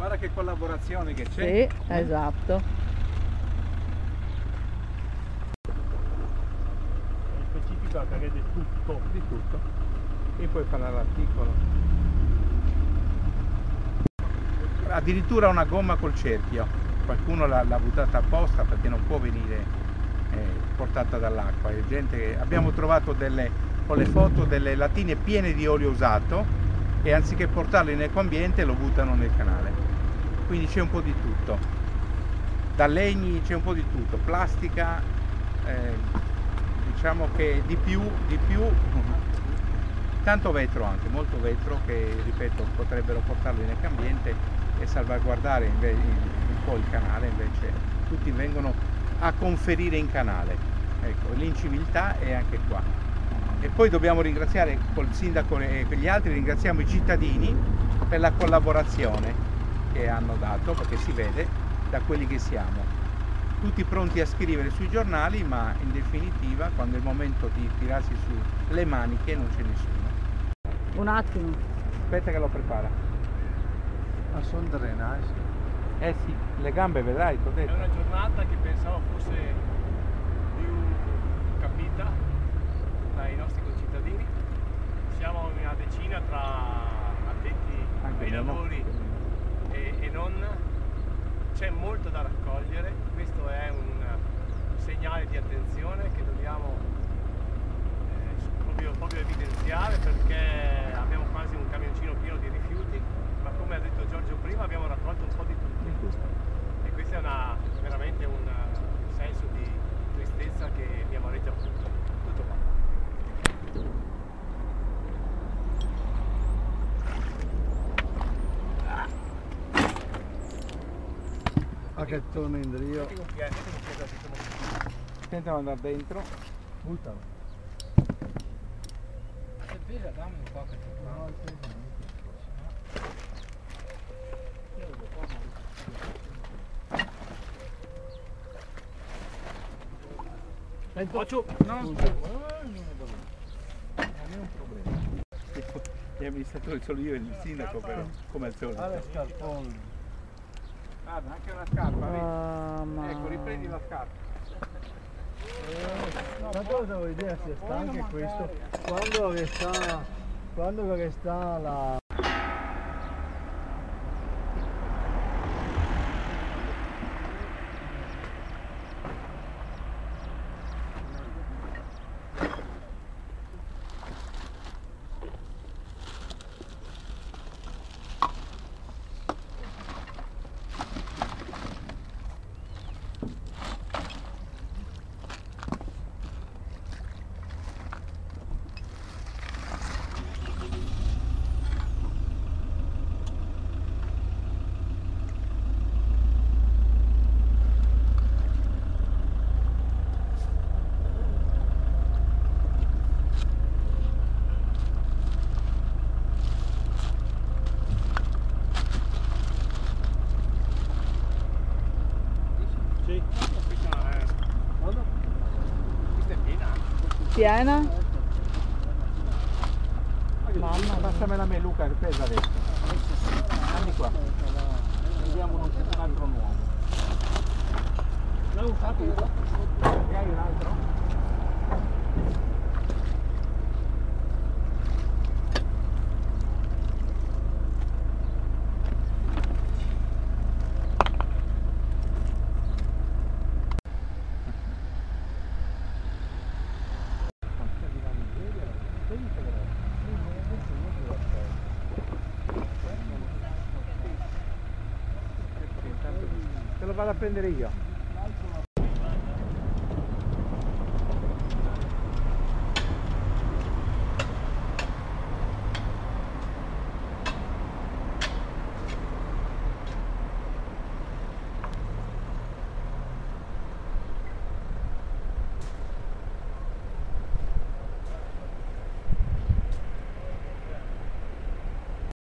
Guarda che collaborazione che c'è. Sì, esatto. È specifica che vede tutto. Di tutto. E poi farà l'articolo. Addirittura una gomma col cerchio. Qualcuno l'ha buttata apposta perché non può venire portata dall'acqua. Abbiamo trovato con le foto delle latine piene di olio usato e anziché portarle in ecoambiente lo buttano nel canale. Quindi c'è un po' di tutto. Da legni c'è un po' di tutto, plastica, diciamo che di più, tanto vetro anche, molto vetro che ripeto potrebbero portarlo in ecoambiente e salvaguardare un po' il canale, invece tutti vengono a conferire in canale. Ecco, l'inciviltà è anche qua. E poi dobbiamo ringraziare col sindaco e gli altri, ringraziamo i cittadini per la collaborazione che hanno dato, perché si vede da quelli che siamo. Tutti pronti a scrivere sui giornali, ma in definitiva quando è il momento di tirarsi su le maniche non c'è nessuno. Un attimo. Aspetta che lo prepara. Ma sono drenati. Eh sì, le gambe vedrai, ti ho detto. È una giornata che pensavo fosse più capita dai nostri concittadini. Siamo una decina tra addetti ai lavori e non. C'è molto da raccogliere, questo è un segnale di attenzione che dobbiamo proprio evidenziare, perché abbiamo quasi un camioncino pieno di rifiuti, ma come ha detto Giorgio prima abbiamo raccolto un po' di tutto. E questo è veramente un senso di tristezza che mi amareggia tutto. Tutto qua. Ah, che torno in Rio. Senta ad andare dentro. Buttalo. Se pesa dammi un po' che Faccio. No, non è un problema. Gli amministratori sono io e il sindaco, però, come al solito. Ah, le scarpone. Guarda, anche una scarpa, vedi? Ecco, riprendi la scarpa. Tanto devo idea se sta anche questo. Quando che sta la... Piena? Mamma, Passamela a me Luca, che pesa adesso. Dammi qua. Prendiamo un altro nuovo. l'ho usato io. Ne hai un altro? Te lo vado a prendere io.